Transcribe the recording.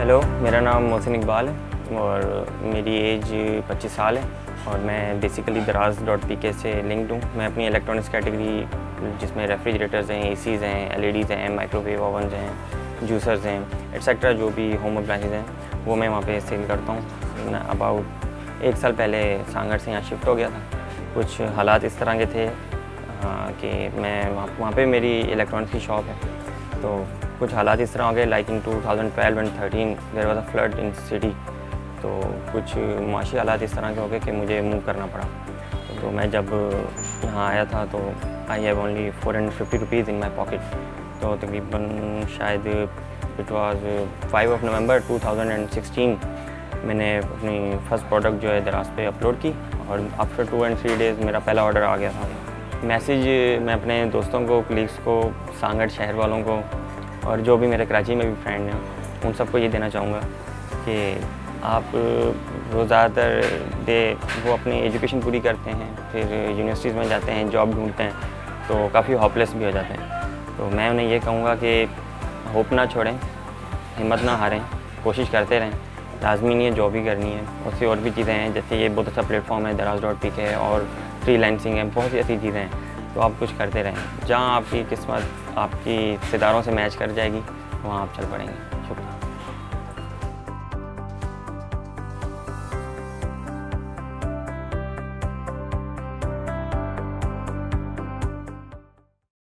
Hello, मेरा नाम मोहसिन इकबाल है और मेरी एज 25 साल है और मैं बेसिकली Daraz.pk से लिंक्ड हूँ। मैं अपनी इलेक्ट्रॉनिक्स कैटेगरी जिसमें रेफ्रिजरेटर्स हैं, एसीज़ हैं, एलईडीज़ हैं, माइक्रोवेव ओवन्स हैं, जूसर्स हैं, एटसेट्रा जो भी होम अप्लायंसेस हैं वो मैं वहाँ पे सेल करता हूँ। अबाउट 1 साल पहले सांगड़ से यहाँ शिफ्ट हो गया था। कुछ हालात इस तरह के थे कि मैं वहाँ पे मेरी इलेक्ट्रॉनिक्स की शॉप है, तो कुछ हालात इस तरह हो गए like in 2012 and 13 there was a flood in city. तो कुछ माशी हालात इस तरह के हो गए कि मुझे मूव करना पड़ा। तो मैं जब यहाँ आया था तो I have only 450 rupees in my pocket. तो तकरीबन शायद इट वाज 5 नवंबर 2016 मैंने अपनी फ़र्स्ट प्रोडक्ट जो है दराज पे अपलोड की और आफ्टर 2 और 3 डेज़ मेरा पहला ऑर्डर आ गया था। मैसेज मैं अपने दोस्तों को, कलीग्स को, सांगड़ शहर वालों को और जो भी मेरे कराची में भी फ्रेंड हैं उन सबको ये देना चाहूँगा कि आप वो ज़्यादातर वो अपनी एजुकेशन पूरी करते हैं, फिर यूनिवर्सिटीज़ में जाते हैं, जॉब ढूंढते हैं, तो काफ़ी होपलेस भी हो जाते हैं। तो मैं उन्हें ये कहूँगा कि होप ना छोड़ें, हिम्मत ना हारें, कोशिश करते रहें। लाजमी नहीं है जॉब ही करनी है, उससे और भी चीज़ें हैं, जैसे ये बहुत अच्छा प्लेटफॉर्म है Daraz.pk और फ्रीलांसिंग है, बहुत सी ऐसी चीज़ें हैं। तो आप कुछ करते रहें, जहाँ आपकी किस्मत आपकी सितारों से मैच कर जाएगी वहाँ आप चल पड़ेंगे। शुक्रिया।